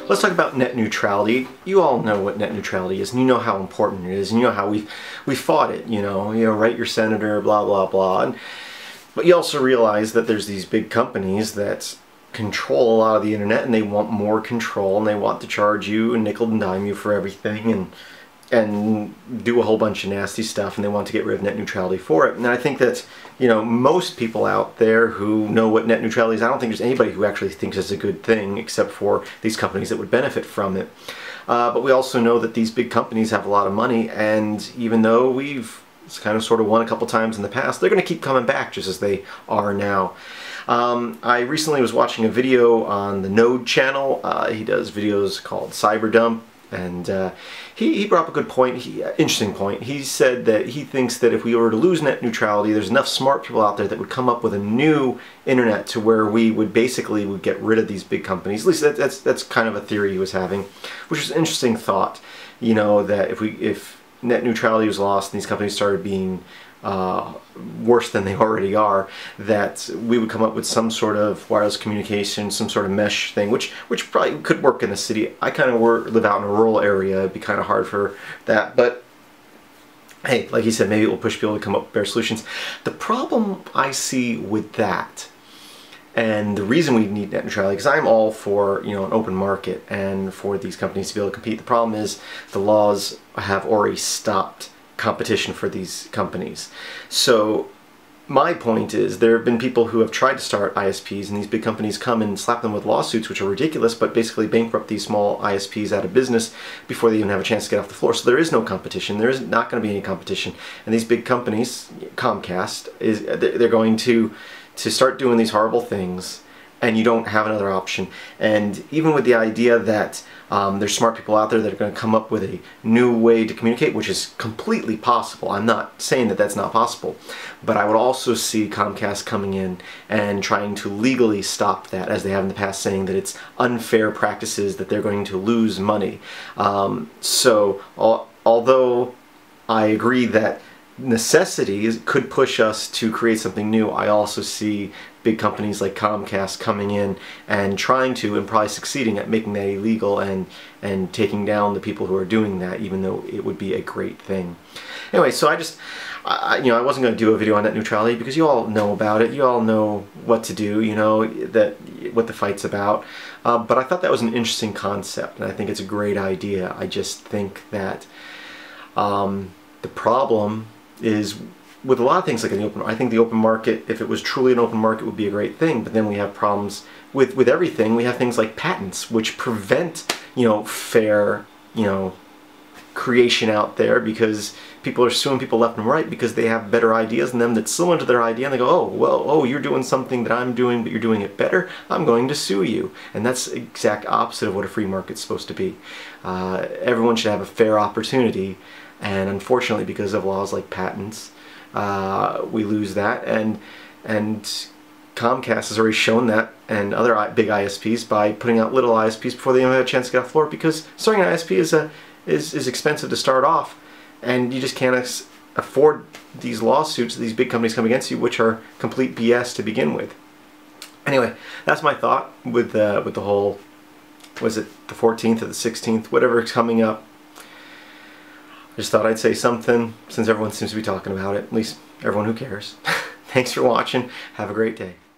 let's talk about net neutrality. You all know what net neutrality is, and you know how important it is, and you know how we fought it. Write your senator, blah blah blah. But you also realize that there's these big companies that control a lot of the internet, and they want more control, and they want to charge you and nickel and dime you for everything, and do a whole bunch of nasty stuff, and they want to get rid of net neutrality for it. And I think that, most people out there who know what net neutrality is, I don't think there's anybody who actually thinks it's a good thing except for these companies that would benefit from it. But we also know that these big companies have a lot of money, and even though we've kind of sort of won a couple times in the past, they're going to keep coming back just as they are now. I recently was watching a video on the Node channel. He does videos called Cyberdump. And he brought up a good point, interesting point. He said that he thinks that if we were to lose net neutrality, there's enough smart people out there that would come up with a new internet to where we would basically get rid of these big companies. At least that's kind of a theory he was having, which is an interesting thought. That if net neutrality was lost and these companies started being worse than they already are, that we would come up with some sort of wireless communication, some sort of mesh thing, which probably could work in a city. I kind of live out in a rural area. It'd be kind of hard for that, but hey, like he said, maybe it will push people to come up with better solutions. The problem I see with that, and the reason we need net neutrality, because I'm all for an open market and for these companies to be able to compete. The problem is the laws have already stopped competition for these companies. So my point is, there have been people who have tried to start ISPs, and these big companies come and slap them with lawsuits, which are ridiculous, but basically bankrupt these small ISPs out of business before they even have a chance to get off the floor. So there is no competition. There is not going to be any competition. And these big companies, Comcast, they're going to start doing these horrible things, and you don't have another option. And even with the idea that there's smart people out there that are going to come up with a new way to communicate, which is completely possible. I'm not saying that that's not possible, but I would also see Comcast coming in and trying to legally stop that, as they have in the past, saying that it's unfair practices, that they're going to lose money. Although I agree that necessity could push us to create something new, I also see big companies like Comcast coming in and trying to, and probably succeeding at making that illegal and taking down the people who are doing that, even though it would be a great thing. Anyway, so I wasn't going to do a video on net neutrality because you all know about it. You all know what to do. What the fight's about. But I thought that was an interesting concept, and I think it's a great idea. I just think that the problem is with a lot of things like in the open. I think the open market, if it was truly an open market, would be a great thing. But then we have problems with everything. We have things like patents, which prevent fair creation out there, because people are suing people left and right because they have better ideas than them that's similar to their idea, and they go, oh, you're doing something that I'm doing, but you're doing it better, I'm going to sue you. And that's the exact opposite of what a free market's supposed to be. Everyone should have a fair opportunity, and unfortunately, because of laws like patents, we lose that, and Comcast has already shown that, and other big ISPs, by putting out little ISPs before they even have a chance to get off the floor, because starting an ISP is expensive to start off, and you just can't afford these lawsuits that these big companies come against you, which are complete BS to begin with. Anyway, that's my thought with the whole, was it the 14th or the 16th, whatever is coming up. I just thought I'd say something, since everyone seems to be talking about it, at least everyone who cares. Thanks for watching. Have a great day.